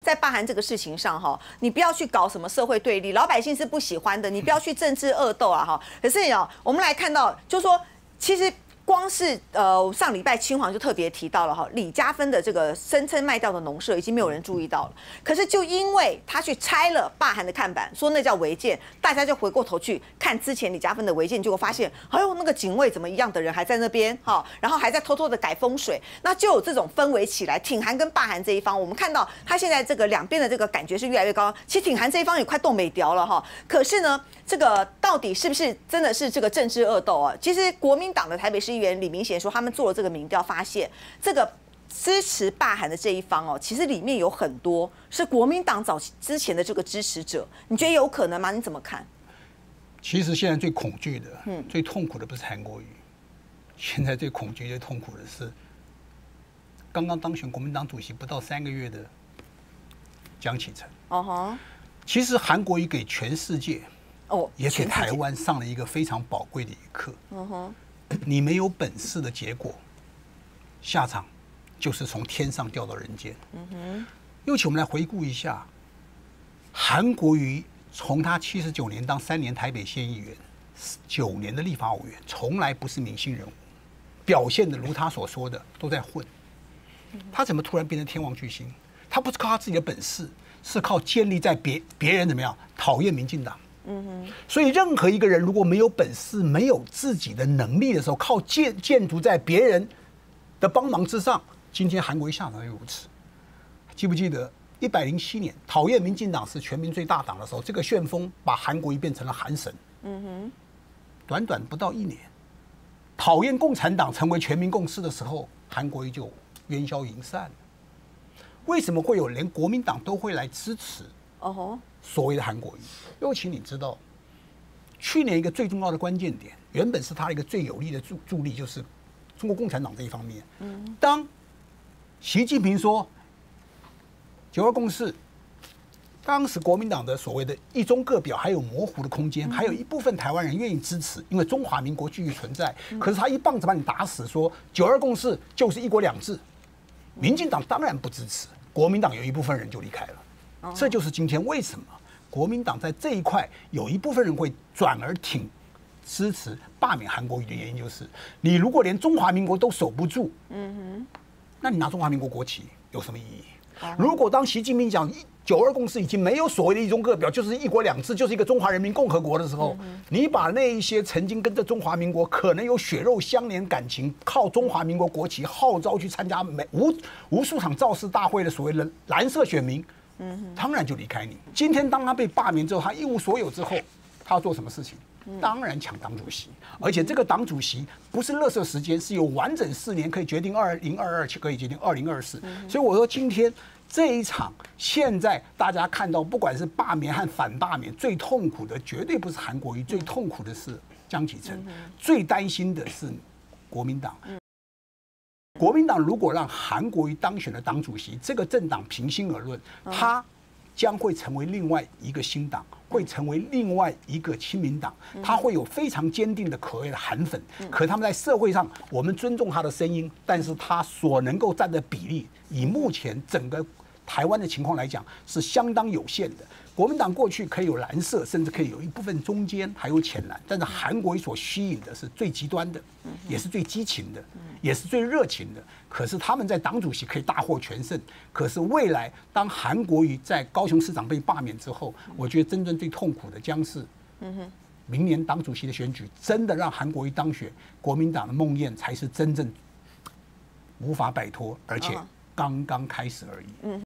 在罢韩这个事情上哈，你不要去搞什么社会对立，老百姓是不喜欢的，你不要去政治恶斗啊哈。可是我们来看到，就是说，其实。光是上礼拜青黄就特别提到了哈，李嘉芬的这个声称卖掉的农舍已经没有人注意到了。可是就因为他去拆了罢韩的看板，说那叫违建，大家就回过头去看之前李嘉芬的违建，结果发现，哎呦，那个警卫怎么一样的人还在那边哈，然后还在偷偷的改风水，那就有这种氛围起来。挺韩跟罢韩这一方，我们看到他现在这个两边的这个感觉是越来越高。其实挺韩这一方也快冻美掉了哈。可是呢，这个到底是不是真的是这个政治恶斗啊？其实国民党的台北市议员李明贤说，他们做了这个民调，发现这个支持罢韩的这一方其实里面有很多是国民党之前的这个支持者。你觉得有可能吗？你怎么看？ 其实现在最恐惧的、最痛苦的不是韩国瑜，现在最恐惧、最痛苦的是刚刚当选国民党主席不到3个月的江启臣。其实韩国瑜给全世界，也给台湾上了一个非常宝贵的一课。你没有本事的结果，下场就是从天上掉到人间。尤其我们来回顾一下，韩国瑜从他79年当3年台北县议员，9年的立法委员，从来不是明星人物，表现的如他所说的都在混。他怎么突然变成天王巨星？他不是靠他自己的本事，是靠建立在别人怎么样讨厌民进党。所以任何一个人如果没有本事、没有自己的能力的时候，靠建筑在别人的帮忙之上，今天韩国瑜下场如此。记不记得107年讨厌民进党是全民最大党的时候，这个旋风把韩国瑜变成了韩神。短短不到1年，讨厌共产党成为全民共识的时候，韩国瑜就烟消云散。为什么会有连国民党都会来支持？所谓的韩国瑜，尤其你知道，去年一个最重要的关键点，原本是他一个最有力的助力，就是中国共产党这一方面。当习近平说9·2共识，当时国民党的所谓的一中各表还有模糊的空间，还有一部分台湾人愿意支持，因为中华民国继续存在。可是他一棒子把你打死，说9·2共识就是1国2制，民进党当然不支持，国民党有一部分人就离开了。这就是今天为什么国民党在这一块有一部分人会转而挺支持罢免韩国瑜的原因，就是你如果连中华民国都守不住，那你拿中华民国国旗有什么意义？如果当习近平讲9·2共识已经没有所谓的一中各表，就是1国2制，就是一个中华人民共和国的时候，你把那一些曾经跟着中华民国可能有血肉相连感情，靠中华民国国旗号召去参加无数场造势大会的所谓的蓝色选民，当然就离开你。今天当他被罢免之后，他一无所有之后，他要做什么事情？当然抢党主席，而且这个党主席不是垃圾时间，是有完整4年可以决定2022，可以决定2024。所以我说今天这一场，现在大家看到，不管是罢免和反罢免，最痛苦的绝对不是韩国瑜，最痛苦的是江启臣，最担心的是国民党。国民党如果让韩国瑜当选了党主席，这个政党平心而论，他将会成为另外一个新党，会成为另外一个亲民党，他会有非常坚定的口味的韩粉。可他们在社会上，我们尊重他的声音，但是他所能够占的比例，以目前整个台湾的情况来讲，是相当有限的。国民党过去可以有蓝色，甚至可以有一部分中间还有浅蓝，但是韩国瑜所吸引的是最极端的，也是最激情的，也是最热情的。可是他们在党主席可以大获全胜，可是未来当韩国瑜在高雄市长被罢免之后，我觉得真正最痛苦的将是，明年党主席的选举真的让韩国瑜当选，国民党的梦魇才是真正无法摆脱，而且刚刚开始而已。